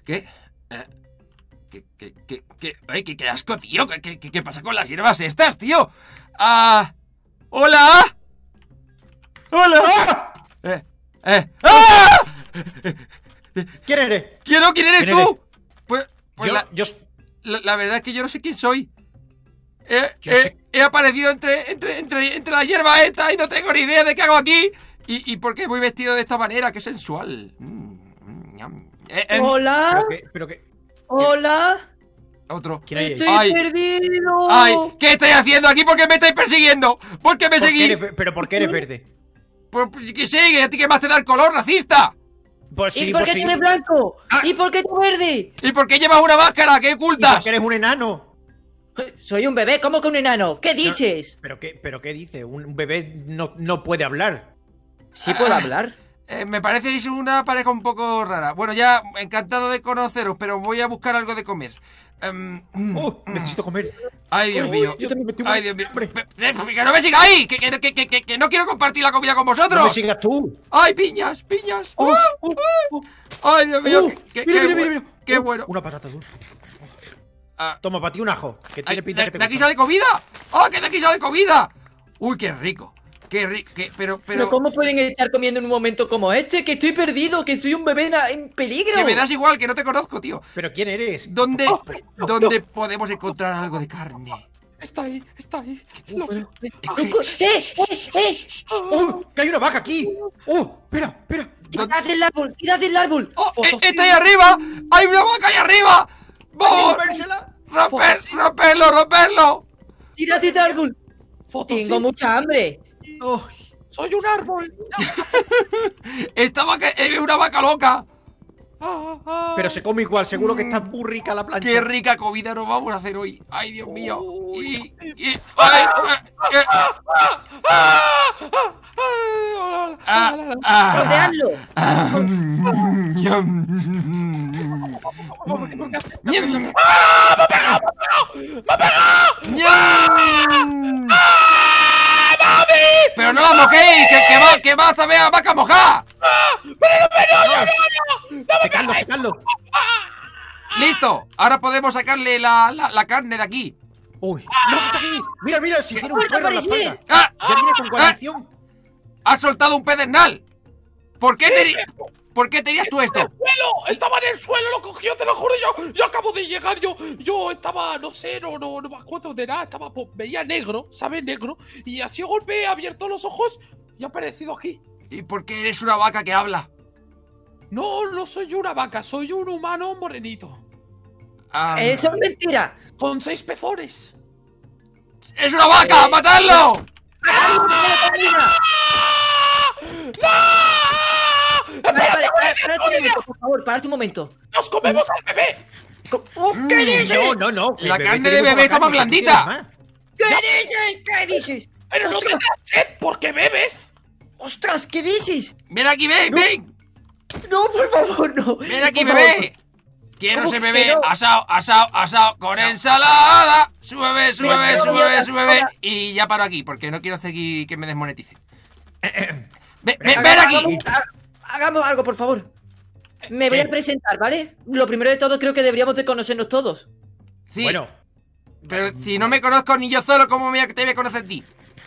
¿Qué? Ay, qué asco, tío. ¿Qué pasa con las hierbas estas, tío? ¡Hola! ¡Hola! ¡Ah! ¿Quién eres? ¿Quién eres tú? Pues La verdad es que yo no sé quién soy. Yo sé. He aparecido entre la hierba esta y no tengo ni idea de qué hago aquí. ¿Y por qué voy vestido de esta manera? ¡Qué sensual! Hola. ¿Pero qué? Hola. Otro. ¿Quién hay ahí? Estoy perdido. ¡Ay! ¿Qué estáis haciendo aquí? ¿Por qué me estáis persiguiendo? ¿Por qué me seguís? ¿Pero por qué eres verde? Pues que sé, ¿a ti qué más te da el color, racista? Pues sí, ¿Y por qué tú eres blanco? ¿Y por qué tú verde? ¿Y por qué llevas una máscara? ¿Qué ¿Y ocultas? por qué eres un enano? Soy un bebé, ¿cómo que un enano? ¿Qué dices? ¿Pero qué dice? Un bebé no puede hablar. ¿Sí puedo hablar? Me parecéis una pareja un poco rara. Bueno, ya encantado de conoceros, pero voy a buscar algo de comer. Necesito comer. Ay, Dios mío. Yo también me estoy Ay, Dios mío. hambre. ¡Que no me sigáis! ¡Que no quiero compartir la comida con vosotros! No me sigas tú. ¡Ay, piñas! ¡Ay, Dios mío! Mira. ¡Qué bueno! Una patata dulce. Ah, Toma, para ti un ajo. Que tiene pinta que te ¿De aquí gusta. sale comida? ¡Oh, que de aquí sale comida! ¡Uy, qué rico! ¡Qué rico! Pero ¿cómo pueden estar comiendo en un momento como este? Que estoy perdido, que soy un bebé en peligro. Que me das igual, que no te conozco, tío. ¿Pero quién eres? ¿Dónde podemos encontrar algo de carne? Está ahí. Bueno, ¡Que hay una vaca aquí! Espera. ¡Tirad del árbol! ¡Tirad del árbol! ¡Oh, está ahí arriba! ¡Hay una vaca ahí arriba! ¡Vamos! ¡Comérsela! ¡Romperlo! ¡Tirad del árbol! Tengo mucha hambre. ¡Soy un árbol! Esta vaca es una vaca loca. Pero se come igual, seguro que está muy rica la plancha. ¡Qué rica comida nos vamos a hacer hoy! ¡Ay, Dios mío! ¡Rodeadlo! ¡Pero no la mojéis! ¡Que va a saber a vaca mojada! Secando. ¡Listo! Ahora podemos sacarle la carne de aquí. ¡Uy! ¡No, está aquí! ¡Mira! Si tiene un puerta perro en la aparece! espalda. ¡Ah! Ya viene con guarnición. ¡Has soltado un pedernal! ¿Por qué tenías tú esto? ¡Suelo! Estaba en el suelo, lo cogió, te lo juro. Yo acabo de llegar, yo estaba, no sé, no me acuerdo de nada. Veía negro, ¿sabes? Negro. Y así de golpe he abierto los ojos y ha aparecido aquí. ¿Y por qué eres una vaca que habla? No soy una vaca, soy un humano morenito. ¡Eso es mentira! Con 6 pezones. ¡Es una vaca! ¡Matadlo! Vale, párate un momento, por favor, párate un momento. ¡Nos comemos al bebé! ¿Qué dices? No. La el carne tiene de bebé poca está más carne, blandita. ¿qué ¿Qué dices? ¡Pero no tendrás sed porque bebes! ¡Ostras! ¿Qué dices? ¡Ven aquí, ven! No, por favor, no. ¡Ven aquí, Por bebé! Quiero ¿Cómo ese que bebé no? asado con ensalada. Súbeme. Ahora. Y ya paro aquí, porque no quiero seguir que me desmoneticen. Ven favor. aquí. Hagamos algo, por favor. Me voy a presentar, ¿vale? Lo primero de todo, creo que deberíamos de conocernos todos. Sí, Bueno, pero si no me conozco ni yo solo, ¿cómo te voy a conocer a ti?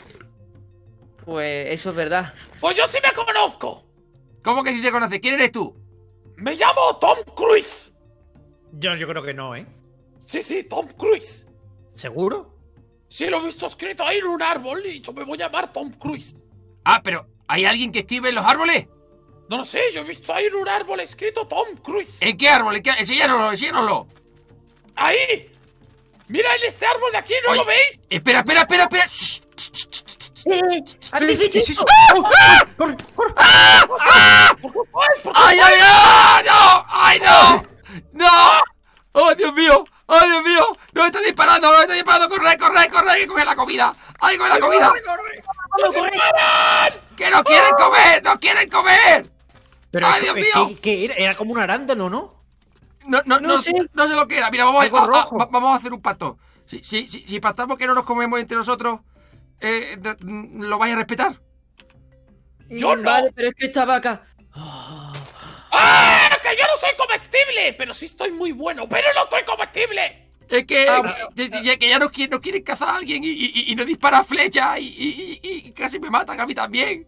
Pues eso es verdad. Pues yo sí me conozco. ¿Cómo que si te conoces? ¿Quién eres tú? Me llamo Tom Cruise. yo creo que no, ¿eh? Sí, Tom Cruise. ¿Seguro? Sí, lo he visto escrito ahí en un árbol y yo me voy a llamar Tom Cruise. Ah, pero ¿hay alguien que escribe en los árboles? No lo sé, yo he visto ahí en un árbol escrito Tom Cruise. ¿En qué árbol? Enséñanoslo. ¡Ahí! ¡Mira en este árbol de aquí! ¿No Oye, lo veis? Espera. Shh. ¿Habéis dicho ¿Qué es eso? eso? ¡Corre! ¿Por qué vais? ¿Por qué ¡Ay, no! ¡Ay, no! ¡No! ¡Oh, Dios mío! ¡No estoy disparando! ¡Corre! ¡Coge la comida! ¡Ay, coge la comida! ¡Que no quieren comer! Pero ¡Ay, Dios mío! ¿qué era? Era como un arándano, ¿no? No sé lo que era. Mira, vamos Algo rojo. vamos a hacer un pacto. Si pactamos que no nos comemos entre nosotros, ¿lo vais a respetar? Yo no. Vale, pero es que esta vaca... ¡Ah! que yo no soy comestible, pero sí estoy muy bueno, pero no estoy comestible. Es que, Ah, que ya no quieren cazar a alguien y no dispara flechas y casi me matan a mí también.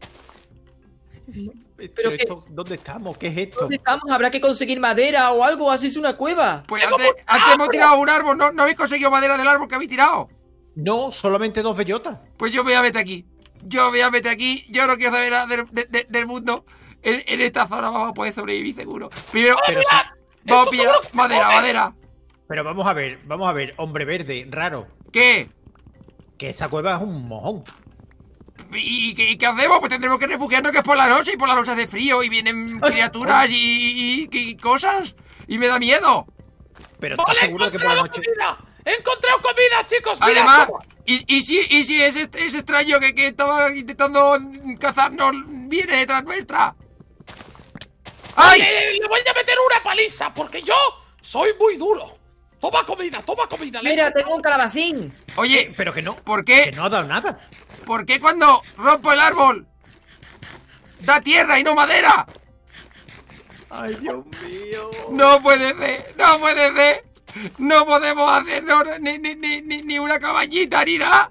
Pero que- esto, ¿dónde estamos? ¿Qué es esto? ¿Dónde estamos? Habrá que conseguir madera o algo, así es una cueva. Pues Tengo antes hemos tirado un árbol, ¿no habéis conseguido madera del árbol que habéis tirado? No, solamente 2 bellotas. Pues yo me voy a meter aquí. Yo no quiero saber nada del mundo. En esta zona vamos a poder sobrevivir seguro. Primero, Pero sí. vamos a esto pillar seguro que se madera, come. madera. Pero vamos a ver, hombre verde, raro. ¿Qué? Que esa cueva es un mojón. ¿Y qué hacemos? Pues tendremos que refugiarnos, que es por la noche, y por la noche hace frío y vienen criaturas y cosas. Y me da miedo. Pero ¿estás Vale, he seguro que por la encontrado noche? comida. He encontrado comida, chicos. Mira, Además, toma. y si ese extraño que estaba intentando cazarnos viene detrás nuestra. ¡Ay! Le voy a meter una paliza, porque yo soy muy duro. Toma comida, Mira, tengo un calabacín. Oye, Pero que no. ¿por qué? Que no ha dado nada. ¿Por qué cuando rompo el árbol da tierra y no madera? Ay, Dios mío. No puede ser, no puede ser. No podemos hacer ni una cabañita ni nada.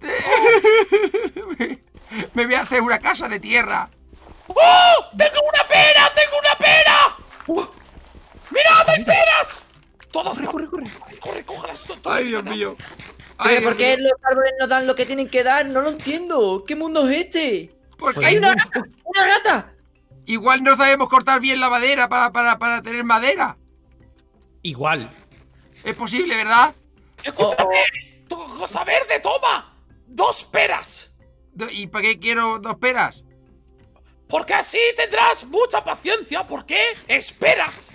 Me voy a hacer una casa de tierra. ¡Oh! ¡Tengo una pera! ¡Tengo una pera! ¡Mirad, hay peras! Todas Corre, corre. corre, cógelas. Ay, Dios mío. Pero Ay, ¿por Dios qué mío. los árboles no dan lo que tienen que dar? No lo entiendo. ¿Qué mundo es este? Porque ¡Hay una gata! ¡Una gata! igual no sabemos cortar bien la madera para tener madera. Igual. Es posible, ¿verdad? Escúchame. Cosa verde, toma. 2 peras. ¿Y para qué quiero 2 peras? Porque así tendrás mucha paciencia. Porque esperas.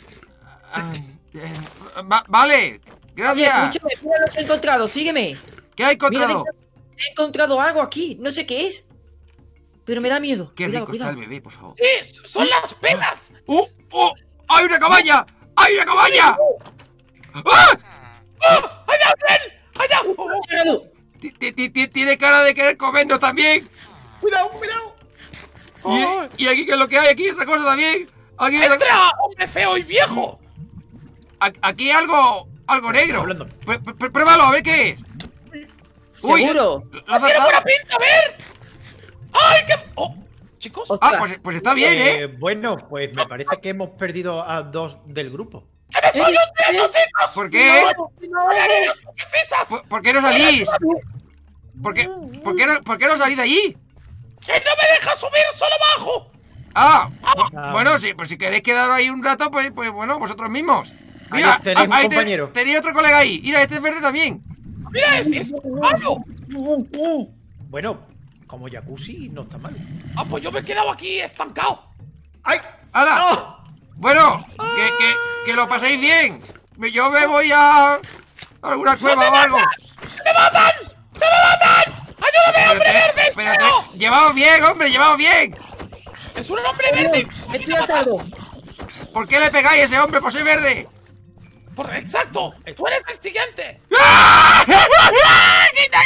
Vale, Oye, gracias. escúchame, mira lo que he encontrado, sígueme. ¿Qué has encontrado? Mira, he encontrado algo aquí, no sé qué es. Pero me da miedo. Qué Cuidado, rico está cuidado. el bebé, por favor. Sí, son las peras. ¡Oh! ¡Hay una cabaña! ¡Hay una cabaña! ¡Ah! ¡Oh! ¡Allá, ven! ¡Allá! Oh, oh. Llégalo. Tiene cara de querer comernos también. Cuidado, cuidado. Ay. ¿Y aquí qué es lo que hay? Aquí otra cosa también. Aquí, ¡Entra, hombre feo y viejo! aquí algo negro. hablando. Pruébalo, a ver qué es. Uy, ¿Seguro? ¿lo has ¡Tiene acertado? buena pinta, a ver! ¡Ay, qué... Oh, chicos, Ostras. Pues está bien, ¿eh? Bueno, pues me parece que hemos perdido a 2 del grupo. ¡que me estoy hundiendo, chicos! ¿Por qué? ¡Hola, niños, qué fisas! ¿Por qué no salís? ¿Por qué no salís de allí? ¡Que no me deja subir, solo bajo! Bueno, sí, pues si queréis quedar ahí un rato, pues bueno, vosotros mismos. Mira, Ahí tenéis un ahí compañero. tenéis otro colega ahí. Mira, este es verde también. ¡Mira, es malo! Bueno, como jacuzzi no está mal. Ah, pues yo me he quedado aquí estancado. ¡Ay! ¡Hala! ¡No! Bueno, que lo paséis bien. Yo me voy a alguna cueva o algo. ¡Me matan! ¡Ayúdame, hombre verde! Pero llevaos bien, hombre, llevaos bien. ¡Es un hombre verde! Me estoy a salvo. ¿Por qué le pegáis a ese hombre por ser verde? ¡Exacto! ¡Tú eres el siguiente! ¡Ah! ¡Quita!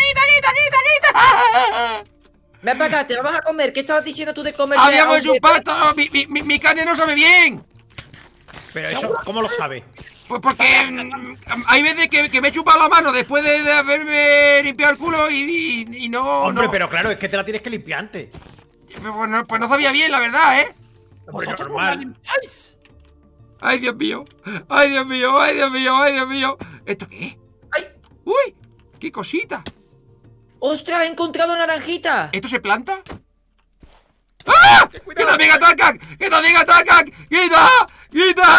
Ven para acá, te vamos a comer. ¿Qué estabas diciendo tú de comer? Habíamos hecho un pacto. No, mi carne no sabe bien. Pero eso, ¿cómo lo sabe? Pues porque hay veces que me he chupado la mano después de haberme limpiado el culo y no... Hombre, no. pero claro, es que te la tienes que limpiar antes. Pues no sabía bien, la verdad, ¿eh? Hombre, ¿Vosotros no la normal. limpiáis? Ay, Dios mío. Ay, Dios mío, ay, Dios mío, ay, Dios mío. ¿Esto qué es? ¡Ay! ¡Uy! ¡Qué cosita! ¡Ostras, he encontrado naranjita! ¿Esto se planta? ¡Ah! ¡Que también atacan! ¡Que también atacan! ¡Quita! ¡Quita!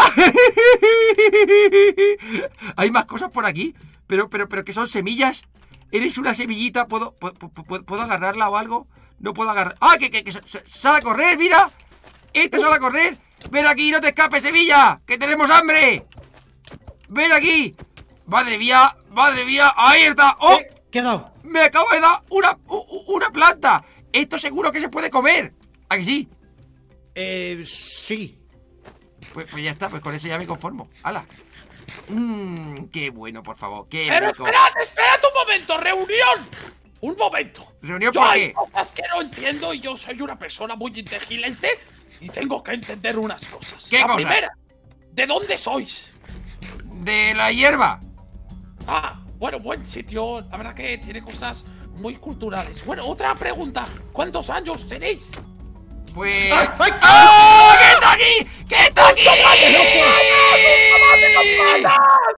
Hay más cosas por aquí. Pero que son semillas. ¿Eres una semillita? ¿Puedo agarrarla o algo? No puedo agarrar. ¡Ah! Que sale a correr! ¡Mira! ¡Este sale a correr! ¡Ven aquí! ¡No te escapes, Sevilla! ¡Que tenemos hambre! ¡Ven aquí! ¡Madre mía! ¡Madre mía! ¡Ahí está! ¡Oh! ¿Qué ha dado? ¡Me acabo de dar una planta! Esto seguro que se puede comer. ¿A que sí? Sí. Pues ya está, pues con eso ya me conformo. ¡Hala! ¡Qué bueno, por favor! ¡Qué Pero rico! esperad un momento, reunión. Un momento. ¿Reunión Yo por hay qué? cosas que no entiendo y yo soy una persona muy inteligente y tengo que entender unas cosas. ¿Qué La cosas? primera, ¿De dónde sois? De la hierba. Ah, bueno, buen sitio. La verdad que tiene cosas muy culturales. Bueno, otra pregunta. ¿Cuántos años tenéis? Pues... ¡Ay, ay! ¡Oh! ¿Qué está aquí? ¿Qué está aquí?